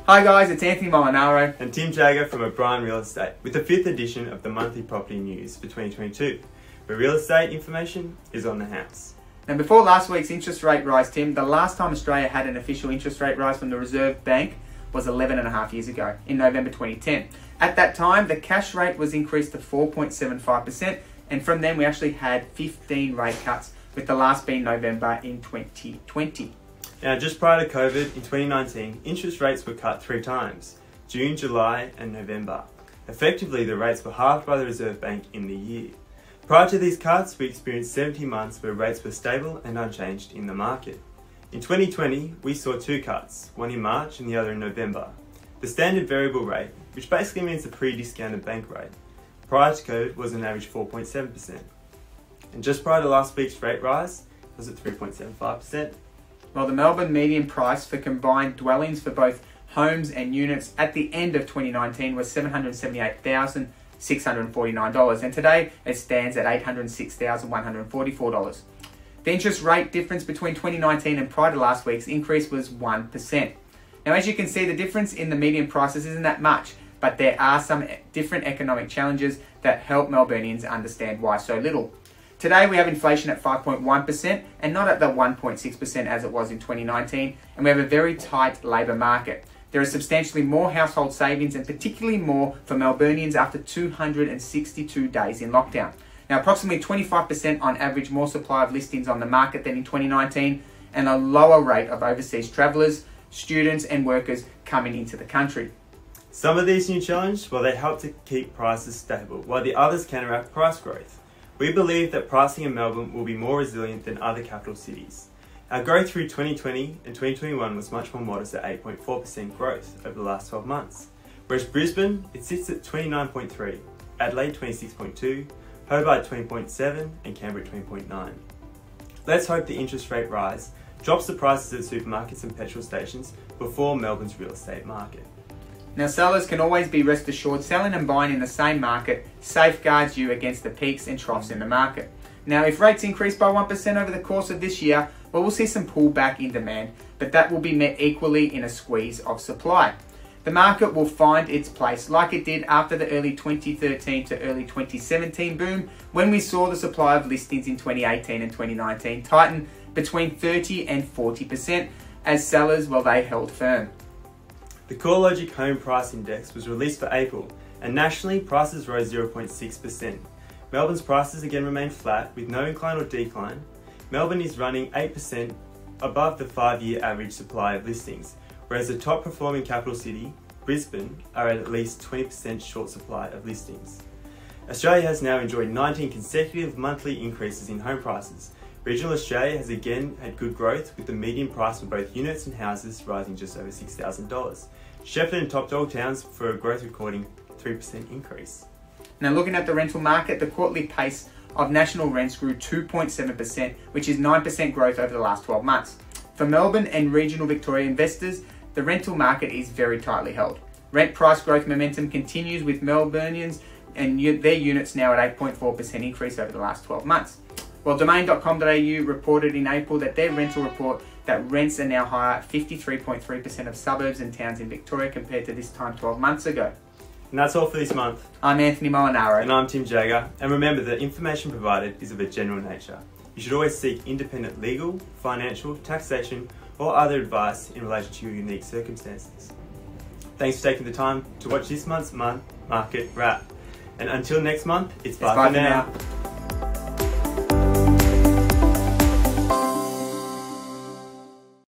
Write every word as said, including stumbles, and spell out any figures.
Hi guys, it's Anthony Molinaro and Tim Jagger from O'Brien Real Estate with the fifth edition of the monthly property news for twenty twenty-two, where real estate information is on the house. Now before last week's interest rate rise, Tim, the last time Australia had an official interest rate rise from the Reserve Bank was eleven and a half years ago, in November twenty ten. At that time, the cash rate was increased to four point seven five percent, and from then we actually had fifteen rate cuts, with the last being November in twenty twenty. Now, just prior to COVID, in twenty nineteen, interest rates were cut three times, June, July and November. Effectively, the rates were halved by the Reserve Bank in the year. Prior to these cuts, we experienced seventy months where rates were stable and unchanged in the market. In twenty twenty, we saw two cuts, one in March and the other in November. The standard variable rate, which basically means the pre-discounted bank rate, prior to COVID was an average four point seven percent. And just prior to last week's rate rise, was at three point seven five percent. Well, the Melbourne median price for combined dwellings for both homes and units at the end of twenty nineteen was seven hundred seventy-eight thousand six hundred forty-nine dollars, and today it stands at eight hundred six thousand one hundred forty-four dollars. The interest rate difference between twenty nineteen and prior to last week's increase was one percent. Now, as you can see, the difference in the median prices isn't that much, but there are some different economic challenges that help Melburnians understand why so little. Today we have inflation at five point one percent and not at the one point six percent as it was in twenty nineteen, and we have a very tight labour market. There are substantially more household savings, and particularly more for Melburnians after two hundred sixty-two days in lockdown. Now, approximately twenty-five percent on average more supply of listings on the market than in twenty nineteen, and a lower rate of overseas travellers, students and workers coming into the country. Some of these new challenges, well, they help to keep prices stable, while the others counteract price growth. We believe that pricing in Melbourne will be more resilient than other capital cities. Our growth through twenty twenty and twenty twenty-one was much more modest at eight point four percent growth over the last twelve months, whereas Brisbane, it sits at twenty-nine point three, Adelaide twenty-six point two, Hobart twenty point seven and Canberra twenty point nine. Let's hope the interest rate rise drops the prices at supermarkets and petrol stations before Melbourne's real estate market. Now, sellers can always be rest assured selling and buying in the same market safeguards you against the peaks and troughs in the market. Now, if rates increase by one percent over the course of this year, well, we'll see some pullback in demand, but that will be met equally in a squeeze of supply. The market will find its place like it did after the early twenty thirteen to early twenty seventeen boom, when we saw the supply of listings in twenty eighteen and twenty nineteen tighten between thirty and forty percent as sellers, well, they held firm. The CoreLogic Home Price Index was released for April, and nationally prices rose zero point six percent. Melbourne's prices again remained flat with no incline or decline. Melbourne is running eight percent above the five-year average supply of listings, whereas the top performing capital city, Brisbane, are at at least twenty percent short supply of listings. Australia has now enjoyed nineteen consecutive monthly increases in home prices. Regional Australia has again had good growth, with the median price for both units and houses rising just over six thousand dollars. Shepparton and Top Dog towns for a growth recording three percent increase. Now, looking at the rental market, the quarterly pace of national rents grew two point seven percent, which is nine percent growth over the last twelve months. For Melbourne and regional Victoria investors, the rental market is very tightly held. Rent price growth momentum continues, with Melburnians and their units now at eight point four percent increase over the last twelve months. Well, Domain dot com dot A U reported in April that their rental report that rents are now higher at fifty-three point three percent of suburbs and towns in Victoria compared to this time twelve months ago. And that's all for this month. I'm Anthony Molinaro. And I'm Tim Jagger. And remember that information provided is of a general nature. You should always seek independent legal, financial, taxation, or other advice in relation to your unique circumstances. Thanks for taking the time to watch this month's month market wrap. And until next month, it's, it's bye, bye for now. now.